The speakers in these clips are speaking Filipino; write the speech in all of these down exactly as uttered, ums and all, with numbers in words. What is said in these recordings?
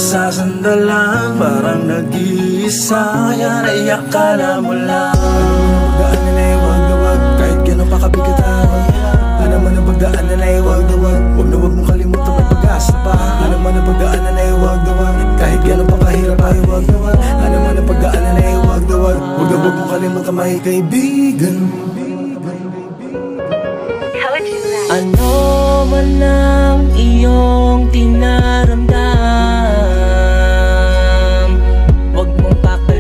nasasandalan, parang nag-iisa, yan ay akala mo lang. Ano man ang pagdaan na ay wag na wag, kahit gano'n pa kabigatan. Ano man ang pagdaan na ay wag na wag, wag na wag mong kalimutan may pag-asa pa. Ano man ang pagdaan na ay wag na wag, kahit gano'n pa kahirap ay wag na wag. Ano man ang pagdaan na ay wag na wag, wag na wag mong kalimutan may kaibigan. Ano man ang iyong tinaramdam, huwag mong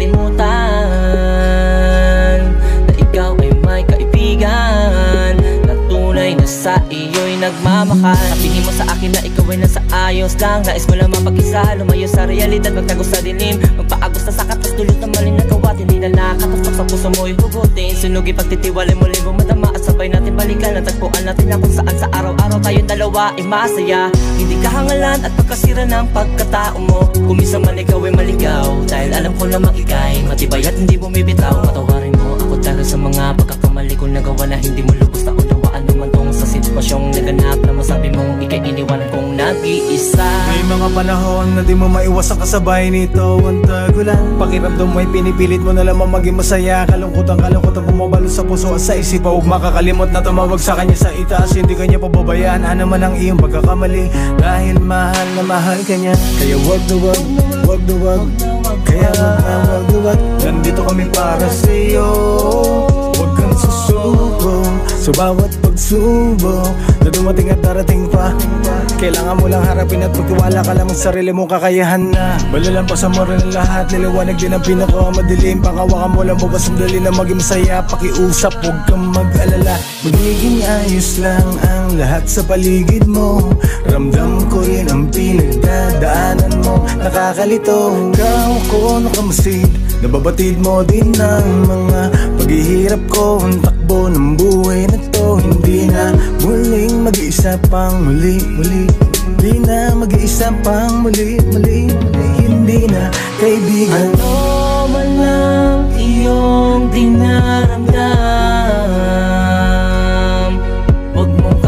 kakalimutan na ikaw ay may kaibigan na tunay na sa iyo'y nagmamahal. Sabihin mo sa akin na ikaw ay nasa ayos lang, nais mo lang mapag-isa, lumayo sa realidad, magtago sa dilim, magpaagos na sa katas, dulot na mali na gawa, hindi na nakakatusok sa puso mo'y hugutin. Sunugi pagtitiwalay mo, libo madama at sabay natin balikan, natagpuan natin na kung saan sa araw-araw tayong dalawa ay masaya. Hindi kahangalan at pagkasira ng pagkatao mo, kuminsan man ikaw ay maligaw, dahil alam ko namang ika'y matibay at hindi bumibitaw. Patawarin mo ako dahil sa mga pagkakamali ko nagawa na hindi mo lubos na unawaan naman tong sa sitwasyong naganap na masabi mong ika'y iniwan kong nag-iisa. May mga panahon na di mo maiwas ang kasabay nito ang tagulan. Pakiramdam mo'y pinipilit mo na lamang maging masaya, kalungkutan kalungkutan bumabalo sa puso at sa isip. Huwag makakalimot na tumawag sa kanya sa itaas, hindi kanya pababayaan. Ano man ang iyong pagkakamali, dahil mahal na mahal kanya. Kaya wag na wag, wag na wag, kaya wag na wag na wag, nandito kami para sa'yo. Huwag kang susuko sa bawat pagsubok na dumating at darating pa. Kailangan mo lang harapin at magtiwala ka lang sa sarili mong kakayahan na malalampasan mo rin ang lahat. Liliwanag din ang pinakamadilim, pangawakan mo lang bukas sandali na maging masaya. Pakiusap, huwag kang mag-alala, magiging ayos lang ang lahat sa paligid mo. Ramdam ko rin ang pinagdadaanan mo, nakakalito. Ikaw ko nakamasid, nababatid mo din ng mga paghihirap ko. Ang takbo ng buhay na to, hindi na muling mag-iisa pang muli, muli. Hindi na mag-iisa pang muli, muli, muli. Hindi na kaibigan. Ano man ang iyong dinaramdam, huwag mong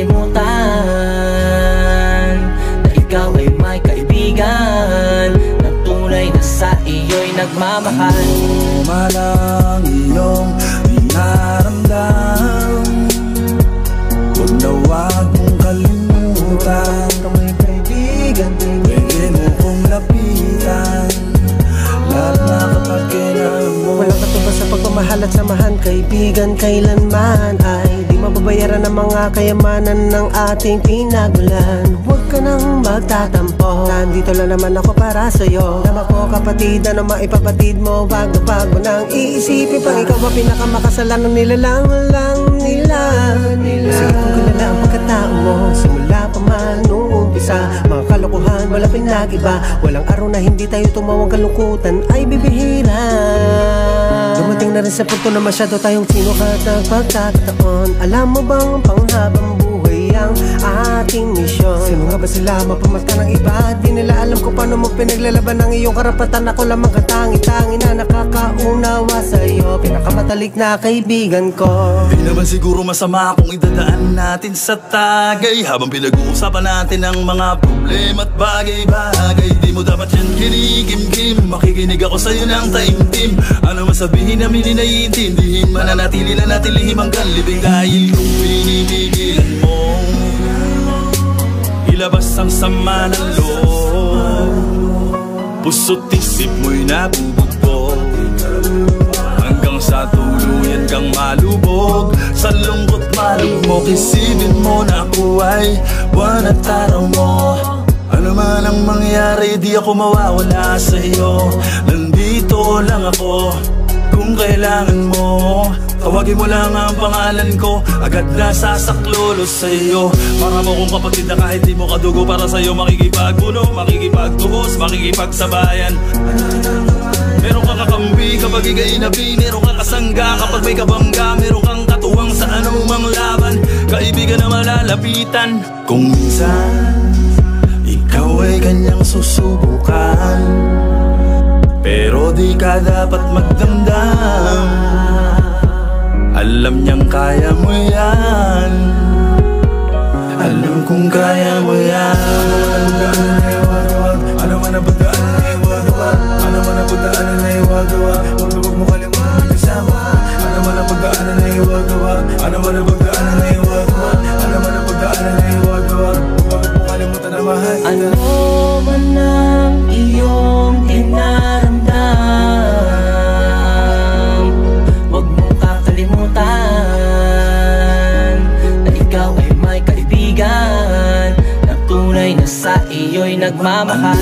kakalimutan na ikaw ay may kaibigan na tunay na sa iyo'y nagmamahal. Ano man ang iyong dinaramdam, huwag na wag mong kalimutan na may kaibigan, pwede mo kong lapitan lahat na kapag kailangan mo. Walang katubas sa pagmamahal at samahan, kaibigan kailanman ay di mababayaran ng mga kayamanan ng ating pinagmulan. Huwag ka nang magtatampo, nandito lang naman ako para sa'yo. Tama ko kapatid, ano maipapatid mo, wag na wag mo nang iisipin pang ikaw ang pinakamakasalanan nila lang lang nila. Isipin ko na lang ang pagkatao mo, simula pa man noong umpisa. Mga kalokohan, walang pinag-iba, walang araw na hindi tayo tumawang kalungkutan ay bibihira. Dumating na rin sa punto na masyado tayong sinukat ng pagkakataon. Alam mo bang panghabang buhay ang ating misyon? Sino nga ba sila mapamata ng iba? Di nila alam kung paano mo pinaglalaban ng iyong karapatan. Ako lamang katangi-tangi na nakakaunawa sa'yo, pinakamatalik na kaibigan ko. Di naman siguro masama kung idadaan natin sa tagay, habang pinag-uusapan natin ang mga problema at bagay-bagay. Di mo dapat yan kinigim-gim, makikinig ako sa'yo ng taimtim. Ano masabihin namin inaiintindihin, mananatili na natin lihim hanggang libing. Dahil kung pinipigilan mo ilabas ang sama ng loob, puso't isip mo'y nabubugbog, hanggang sa tuluyan kang malubog sa lungkot malugmok. Isipin mo na ako ay buwan at araw mo. Ano man ang mangyari, di ako mawawala sa iyo. Nandito lang ako kung kailangan mo. Tawagin mo lang ang pangalan ko, agad na sasaklolo sa iyo. Para mo kong kapatid na kahit di mo kadugo, para sa iyo makikipagpuno, makikipagtuhos, makikipagsabayan. Meron kang kakampi kapag ika'y nabi, meron kang kasangga kapag may kabangga, meron kang katuwang sa anumang laban, kaibigan na malalapitan. Kung minsan ikaw ay kanyang susubukan, pero di ka dapat magdamdam. Alam niyang kaya mo yan, alam kong kaya mo yan. Ano man ang nagmamahal.